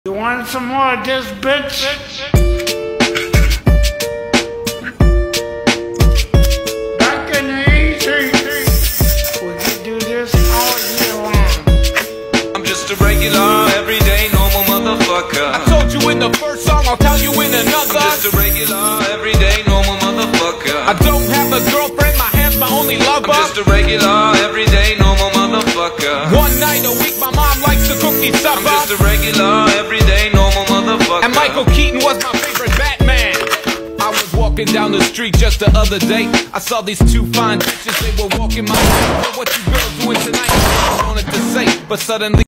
You want some more of this, bitch? Back in the 80s, we could do this all year long. I'm just a regular, everyday, normal motherfucker. I told you in the first song, I'll tell you in another. I'm just a regular, everyday, normal motherfucker. I don't have a girlfriend, my hand's my only lover. I'm just a regular, everyday, normal motherfucker. One night a week, my mom likes to cook me supper. I'm just a regular, everyday, normal motherfucker. And Michael Keaton was my favorite Batman. I was walking down the street just the other day. I saw these two fine bitches, they were walking my way. What you girls doing tonight? I wanted to say, but suddenly